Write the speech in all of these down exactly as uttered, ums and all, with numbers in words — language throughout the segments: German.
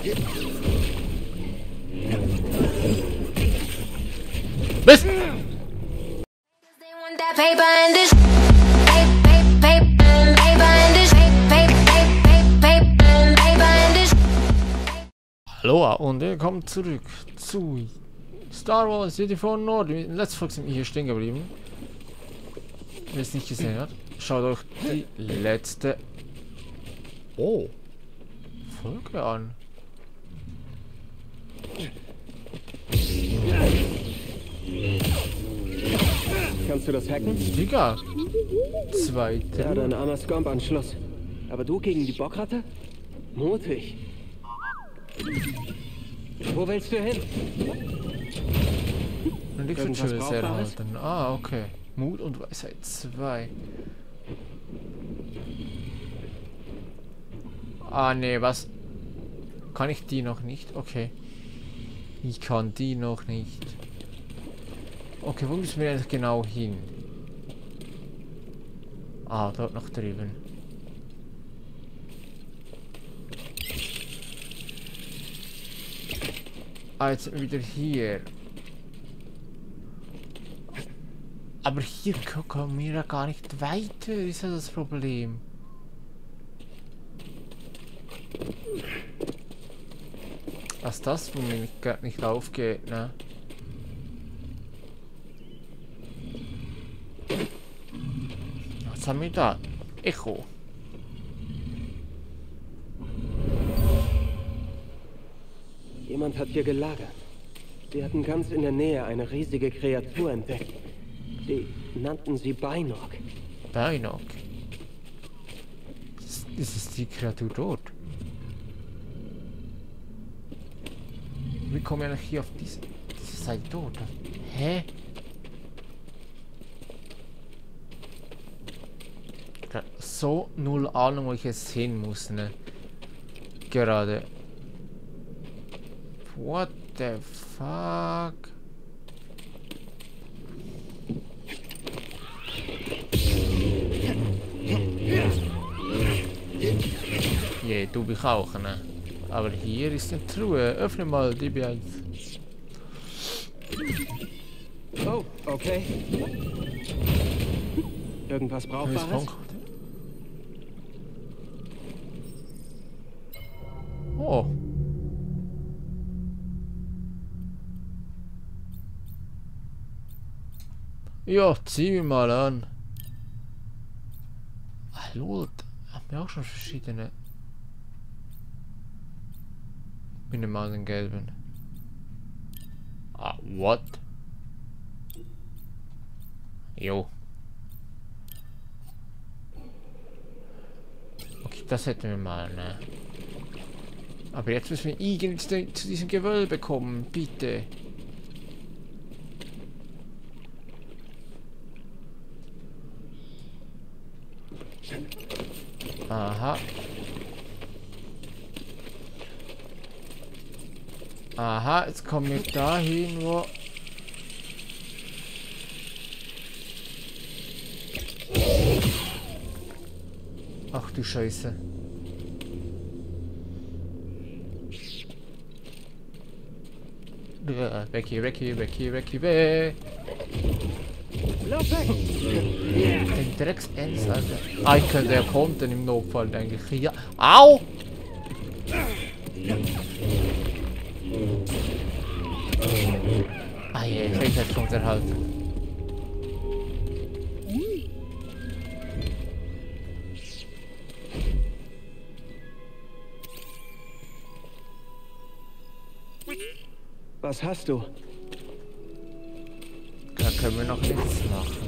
Was? Hallo und willkommen zurück zu Star Wars Jedi Fallen Order. In letzter Folge sind wir hier stehen geblieben. Wer es nicht gesehen hat, schaut euch die letzte oh, Folge an. Kannst du das hacken? Digga. Zweite. Ja, dein armer Scomp-Anschluss. Aber du gegen die Bockratte? Mutig. Wo willst du hin? Und ich würde schon sehr halten. Ah, okay. Mut und Weisheit zwei. Ah, nee, was? Kann ich die noch nicht? Okay. Ich kann die noch nicht. Okay, wo müssen wir jetzt genau hin? Ah, dort noch drüben. Ah, jetzt sind wir wieder hier. Aber hier kommen wir ja gar nicht weiter, ist ja das Problem. Was ist das, wo mir nicht, nicht aufgeht, ne? Was haben wir da? Echo. Jemand hat hier gelagert. Sie hatten ganz in der Nähe eine riesige Kreatur entdeckt. Sie nannten sie Bynok. Bynok? Ist, ist die Kreatur dort? Wie kommen wir hier auf diese, diese Seite dort? Hä? So null Ahnung, wo ich jetzt hin muss, ne? Gerade. What the fuck? Je, yeah, du bist auch, ne? Aber hier ist eine Truhe. Öffne mal die B eins. Oh, okay. Irgendwas Brauchbares? Oh. Ja, zieh mich mal an. Ah, lol. Haben wir auch schon verschiedene. Ich nehme mal den gelben. Ah, what? Jo. Okay, das hätten wir mal, ne? Aber jetzt müssen wir irgendwie zu diesem Gewölbe kommen, bitte. Aha. Aha, jetzt kommen wir dahin, wo... Ach du Scheiße. Weg hier, weg hier, weg hier, weg hier, weg. Den Drecks-Ends, Alter. Ah, ich könnte ja kontern im Notfall eigentlich. Ja. Au! Ah je, ich hätte jetzt schon erhalten. Was hast du? Da können wir noch nichts machen.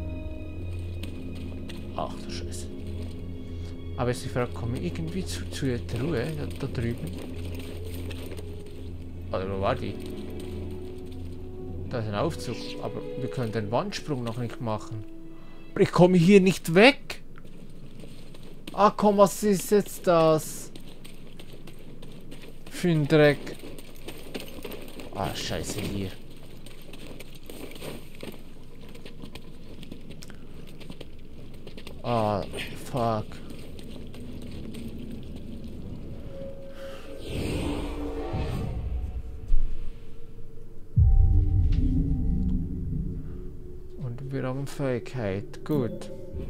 Ach du Scheiße. Aber jetzt die Frage, komme ich irgendwie zu, zu der Truhe da, da drüben? Oder wo war die? Da ist ein Aufzug, aber wir können den Wandsprung noch nicht machen. Aber ich komme hier nicht weg! Ah komm, was ist jetzt das? Für ein Dreck. Ah, scheiße, hier. Ah, fuck. Waffenfähigkeit. Gut.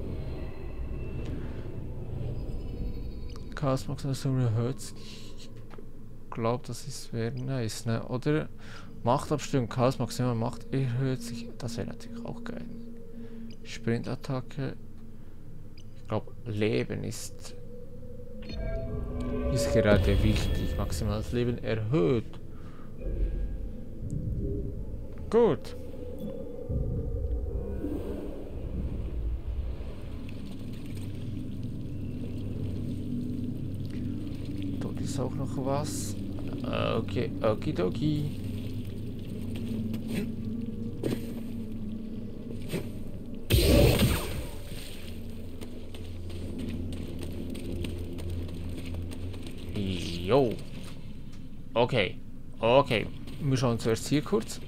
Chaos Max erhöht sich. Ich glaube, das ist wäre nice, ne? Oder Machtabstimmung, Chaos Maximum Macht erhöht sich. Das wäre natürlich auch geil. Sprintattacke. Ich glaube, Leben ist ist gerade wichtig. Maximales Leben erhöht. Gut. Dort ist auch noch was. Okay, okidoki. Jo. Okay. Okay. Wir schauen zuerst hier kurz.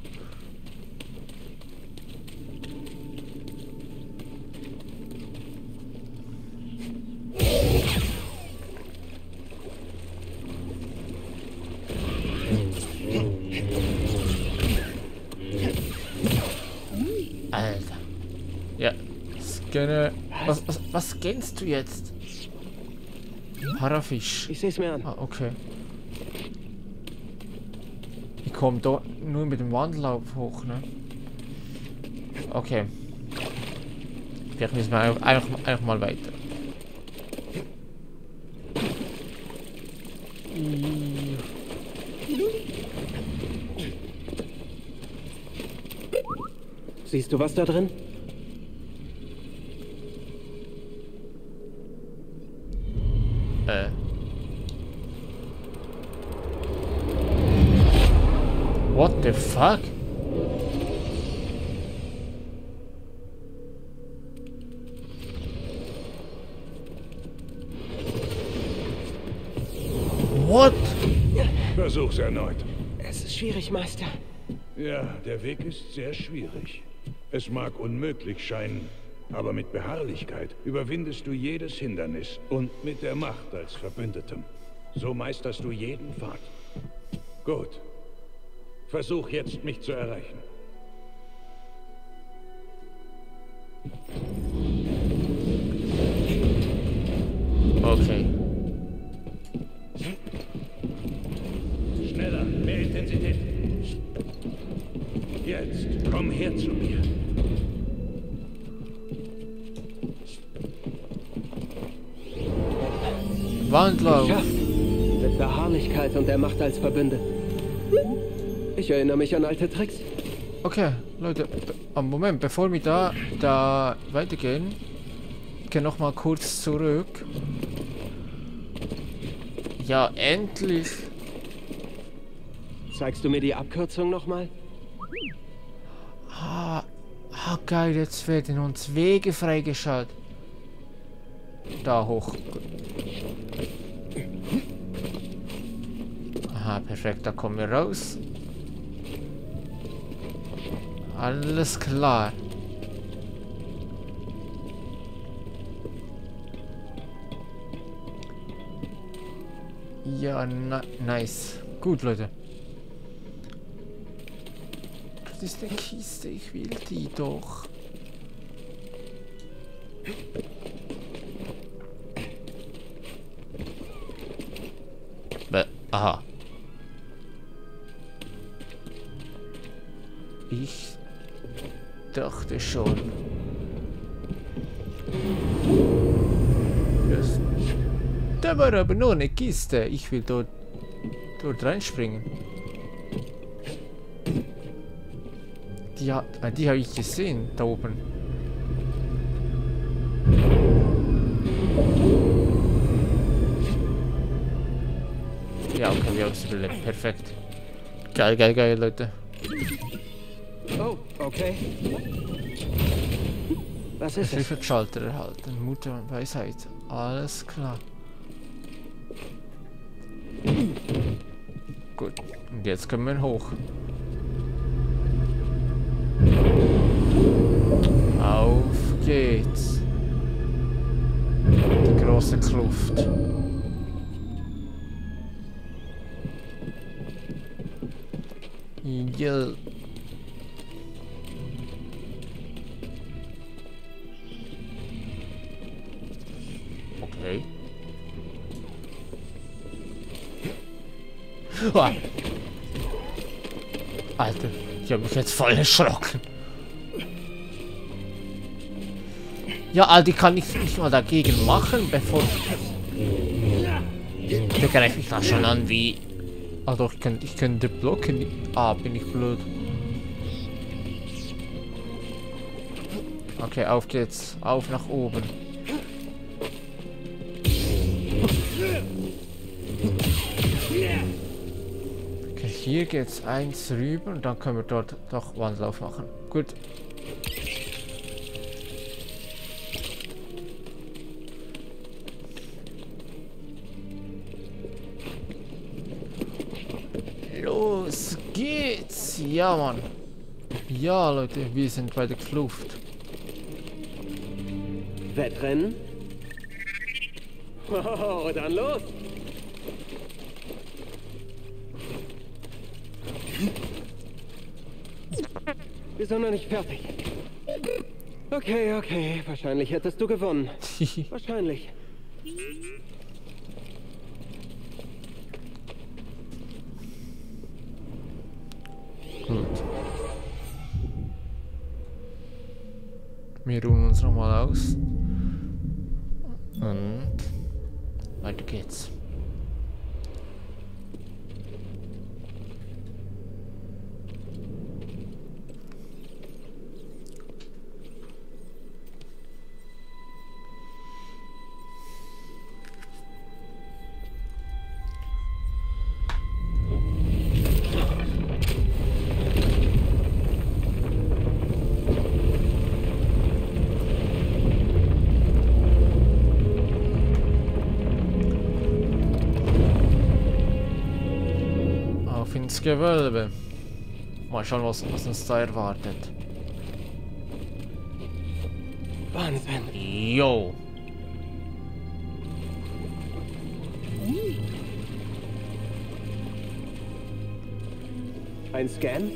Alter. Ja. Scanne. Was, was, was scannst du jetzt? Parafisch. Ich seh's mir an. Ah, okay. Ich komme da nur mit dem Wandellauf hoch, ne? Okay. Vielleicht müssen wir einfach, einfach, einfach mal weiter. Siehst du was da drin? Äh. What the fuck? What? Versuch's erneut. Es ist schwierig, Meister. Ja, der Weg ist sehr schwierig. Es mag unmöglich scheinen, aber mit Beharrlichkeit überwindest du jedes Hindernis und mit der Macht als Verbündetem. So meisterst du jeden Pfad. Gut. Versuch jetzt, mich zu erreichen. Okay. Schneller, mehr Intensität. Jetzt, komm her zu mir. Wandlauf. Ja, mit Beharrlichkeit und der Macht als Verbünde. Ich erinnere mich an alte Tricks. Okay, Leute, be- am Moment, bevor wir da, da weitergehen, ich gehe noch mal kurz zurück. Ja, endlich. Zeigst du mir die Abkürzung nochmal? Ah, ah, geil, jetzt werden uns Wege freigeschaltet. Da hoch. Aha, perfekt, da kommen wir raus. Alles klar. Ja, na, nice. Gut, Leute. Das ist eine Kiste, ich will die doch. Be aha. Ich dachte schon. Das, da war aber nur eine Kiste. Ich will dort, dort reinspringen. Die, hat, ah, die habe ich gesehen, da oben. Ja, okay, wir haben es überlebt. Perfekt. Geil, geil, geil, Leute. Oh, okay. Was ist es? Hilfeschalter erhalten. Mutter und Weisheit. Alles klar. Gut. Und jetzt können wir hoch. Auf geht's. Die große Kluft. Ja. Alter, ich habe mich jetzt voll erschrocken. Ja, Alter, kann ich nicht mal dagegen machen, bevor... Der greift mich da schon an wie... Also ich könnte, ich könnte blocken. Ah, bin ich blöd. Okay, auf geht's. Auf nach oben. Okay, hier geht's eins rüber und dann können wir dort doch Wandlauf machen. Gut. Los geht's! Ja, Mann. Ja, Leute, wir sind bei der Kluft. Wettrennen? Oh, dann los! Wir sind noch nicht fertig. Okay, okay. Wahrscheinlich hättest du gewonnen. Wahrscheinlich. Gut. Wir ruhen uns nochmal aus. Und weiter geht's. Ins Gewölbe. Mal schauen, was, was uns da erwartet. Wahnsinn. Jo. Ein Scan?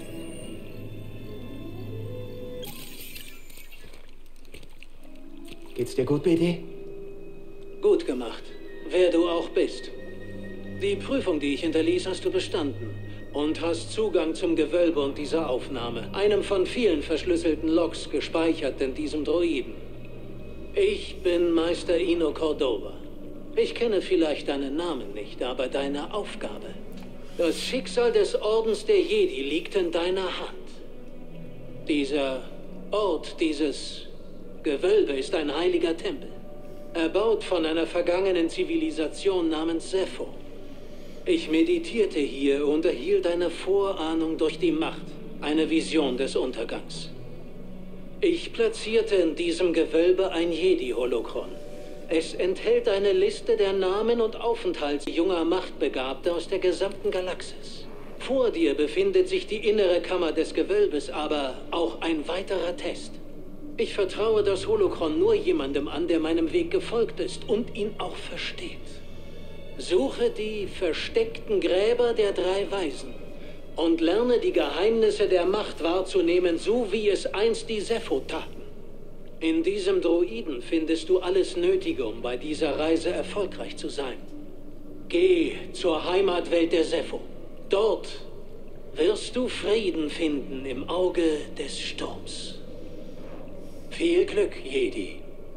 Geht's dir gut, B D? Gut gemacht. Wer du auch bist. Die Prüfung, die ich hinterließ, hast du bestanden. Und hast Zugang zum Gewölbe und dieser Aufnahme. Einem von vielen verschlüsselten Logs gespeichert in diesem Droiden. Ich bin Meister Ino Cordova. Ich kenne vielleicht deinen Namen nicht, aber deine Aufgabe. Das Schicksal des Ordens der Jedi liegt in deiner Hand. Dieser Ort, dieses Gewölbe ist ein heiliger Tempel. Erbaut von einer vergangenen Zivilisation namens Zeffo. Ich meditierte hier und erhielt eine Vorahnung durch die Macht, eine Vision des Untergangs. Ich platzierte in diesem Gewölbe ein Jedi-Holokron. Es enthält eine Liste der Namen und Aufenthalts junger Machtbegabter aus der gesamten Galaxis. Vor dir befindet sich die innere Kammer des Gewölbes, aber auch ein weiterer Test. Ich vertraue das Holokron nur jemandem an, der meinem Weg gefolgt ist und ihn auch versteht. Suche die versteckten Gräber der drei Weisen und lerne die Geheimnisse der Macht wahrzunehmen, so wie es einst die Zeffo taten. In diesem Droiden findest du alles Nötige, um bei dieser Reise erfolgreich zu sein. Geh zur Heimatwelt der Zeffo. Dort wirst du Frieden finden im Auge des Sturms. Viel Glück, Jedi.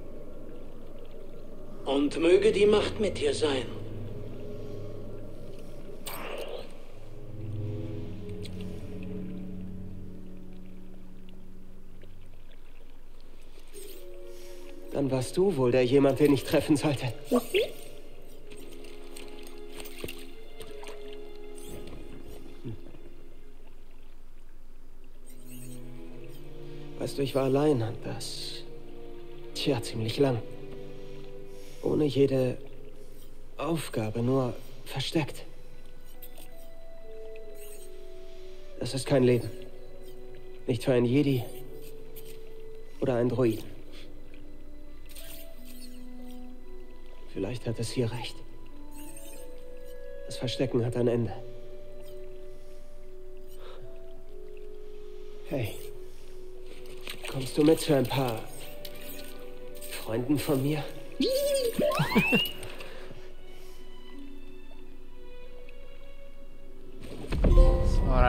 Und möge die Macht mit dir sein. Dann warst du wohl der jemand, den ich treffen sollte. Weißt du, ich war allein und das... Tja, ziemlich lang. Ohne jede Aufgabe, nur versteckt. Das ist kein Leben. Nicht für ein Jedi oder ein Droiden. Vielleicht hat es hier recht. Das Verstecken hat ein Ende. Hey, kommst du mit zu ein paar Freunden von mir?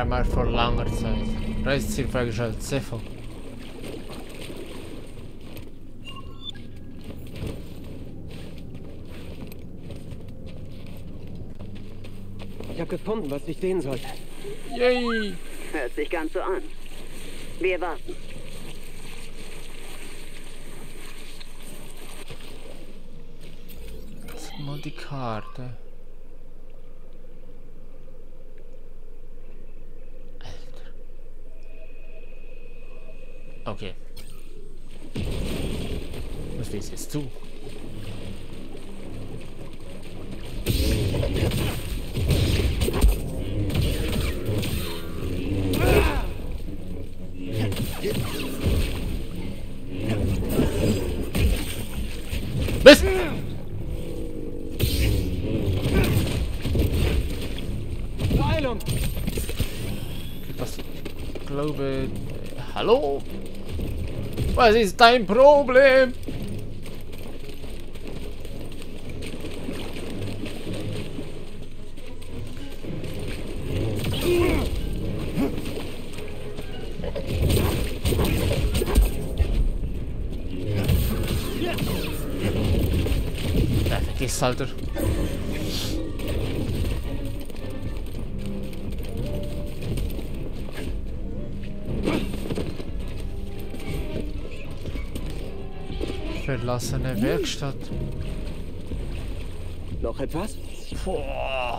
einmal vor langer Zeit. Reiseziel freigeschaltet. Zepho. Ich habe gefunden, was ich sehen sollte. Yay! Hört sich ganz so an. Wir warten. Guck mal die Karte. Alter. Okay. Was liest jetzt zu? Was? Beeilung! Das glaube... Hallo? Was ist dein Problem? Ja, vergiss, Alter. Verlassene Werkstatt. Noch etwas? Boah.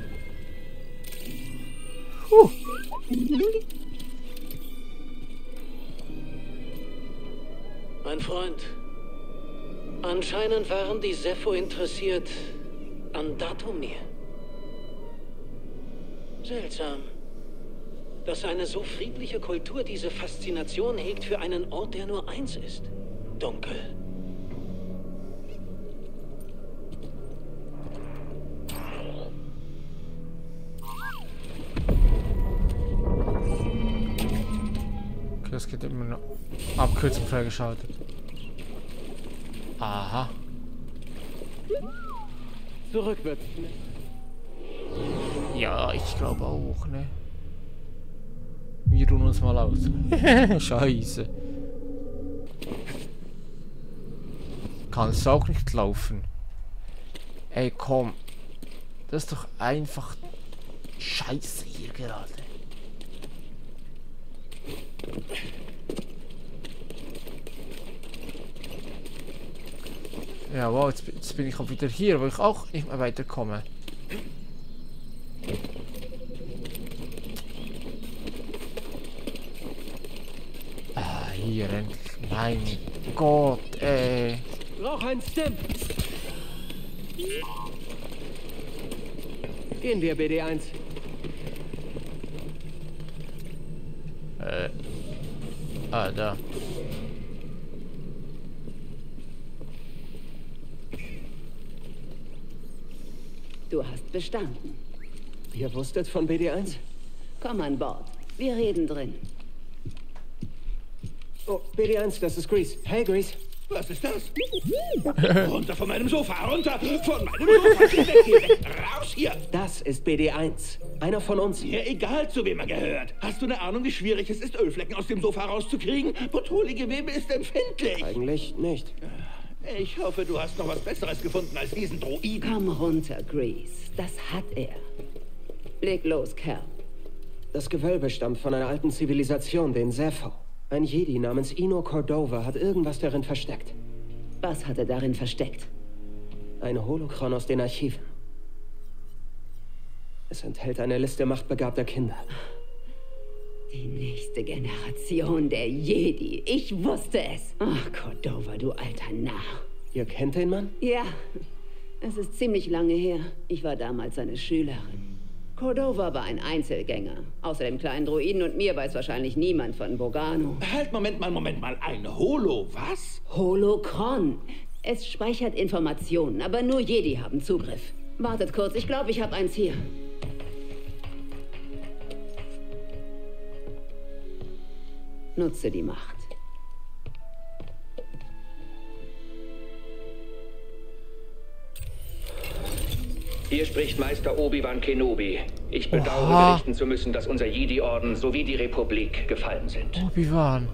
Huh. Mein Freund, anscheinend waren die Zepho interessiert an Dathomir. Seltsam, dass eine so friedliche Kultur diese Faszination hegt für einen Ort, der nur eins ist: dunkel. Okay, es geht immer noch. Abkürzung freigeschaltet. Aha. Zurück wird's. Ja, ich glaube auch, ne? Wir ruhen uns mal aus. Scheiße. Kannst du auch nicht laufen? Ey, komm. Das ist doch einfach Scheiße hier gerade. Ja, wow, jetzt, jetzt bin ich auch wieder hier, wo ich auch nicht mehr weiterkomme. Ah, hier endlich. Mein Gott, ey. Brauch ein Stim. Gehen wir, B D eins. Äh. Ah, da. Du hast bestanden. Ihr wusstet von B D eins? Komm an Bord. Wir reden drin. Oh, B D eins, das ist Grease. Hey, Grease. Was ist das? Runter von meinem Sofa, runter von meinem Sofa. Geh weg, geh weg. Raus hier. Das ist B D eins. Einer von uns. Mir egal, zu wem er gehört. Hast du eine Ahnung, wie schwierig es ist, Ölflecken aus dem Sofa rauszukriegen? Portoli-Gewebe ist empfindlich. Eigentlich nicht. Ich hoffe, du hast noch was Besseres gefunden als diesen Droiden. Komm runter, Grease. Das hat er. Leg los, Kerl. Das Gewölbe stammt von einer alten Zivilisation, den Zepho. Ein Jedi namens Ino Cordova hat irgendwas darin versteckt. Was hat er darin versteckt? Ein Holochron aus den Archiven. Es enthält eine Liste machtbegabter Kinder. Die nächste Generation der Jedi. Ich wusste es. Ach, Cordova, du alter Narr. Ihr kennt den Mann? Ja, es ist ziemlich lange her. Ich war damals seine Schülerin. Cordova war ein Einzelgänger. Außer dem kleinen Droiden und mir weiß wahrscheinlich niemand von Bogano. Halt, Moment mal, Moment mal. Ein Holo, was? Holocron. Es speichert Informationen, aber nur Jedi haben Zugriff. Wartet kurz, ich glaube, ich habe eins hier. Nutze die Macht. Hier spricht Meister Obi-Wan Kenobi. Ich bedauere, Oha. berichten zu müssen, dass unser Jedi-Orden sowie die Republik gefallen sind. Obi-Wan.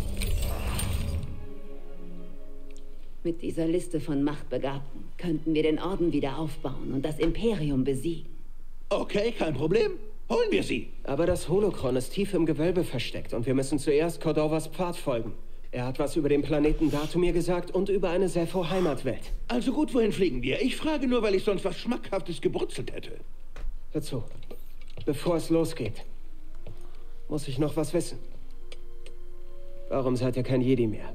Mit dieser Liste von Machtbegabten könnten wir den Orden wieder aufbauen und das Imperium besiegen. Okay, kein Problem. Holen wir sie. Aber das Holokron ist tief im Gewölbe versteckt und wir müssen zuerst Cordovas Pfad folgen. Er hat was über den Planeten Datumir gesagt und über eine Sepho-Heimatwelt. Also gut, wohin fliegen wir? Ich frage nur, weil ich sonst was Schmackhaftes gebrutzelt hätte. Dazu, bevor es losgeht, muss ich noch was wissen. Warum seid ihr kein Jedi mehr?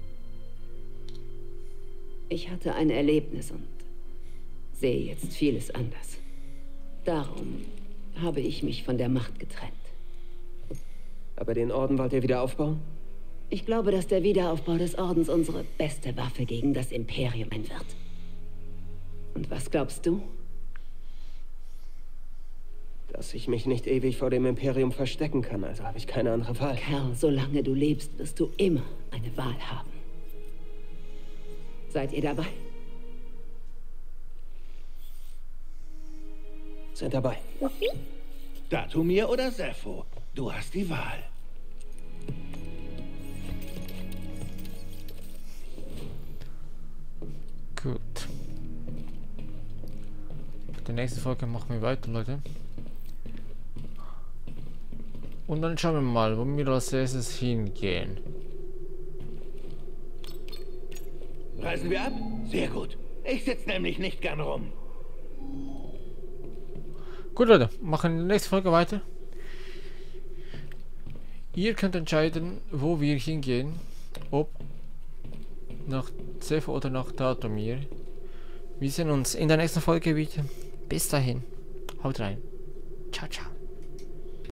Ich hatte ein Erlebnis und sehe jetzt vieles anders. Darum habe ich mich von der Macht getrennt. Aber den Orden wollt ihr wieder aufbauen? Ich glaube, dass der Wiederaufbau des Ordens unsere beste Waffe gegen das Imperium sein wird. Und was glaubst du? Dass ich mich nicht ewig vor dem Imperium verstecken kann, also habe ich keine andere Wahl. Kerl, solange du lebst, wirst du immer eine Wahl haben. Seid ihr dabei? Sind dabei. Datumir oder Sepho? Du hast die Wahl. Gut. In der nächsten Folge machen wir weiter, Leute. Und dann schauen wir mal, wo wir als erstes hingehen. Reisen wir ab? Sehr gut. Ich sitze nämlich nicht gern rum. Gut, Leute, machen in der nächsten Folge weiter. Ihr könnt entscheiden, wo wir hingehen. Ob nach Sepho oder nach Datumir. Wir sehen uns in der nächsten Folge wieder. Bis dahin. Haut rein. Ciao, ciao.